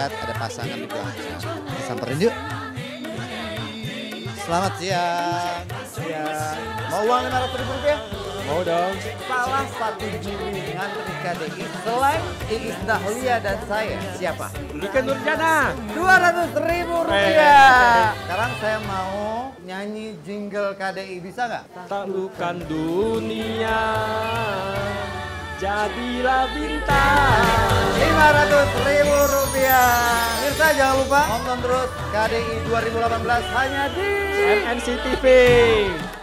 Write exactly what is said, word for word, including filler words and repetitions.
lihat ada pasangan juga. Samperin yuk. Selamat siang. Siang. Mau uang lima ratus ribu rupiah? Mau dong. Salah satu juri ngantri K D I selain Iis Dahlia dan saya, siapa? Ika Nurjana. dua ratus ribu rupiah. Sekarang saya mau nyanyi jingle K D I, bisa nggak? Taklukan dunia, jadilah bintang. lima ratus ribu rupiah. Mirsa jangan lupa nonton terus K D I dua ribu delapan belas hanya di M N C T V.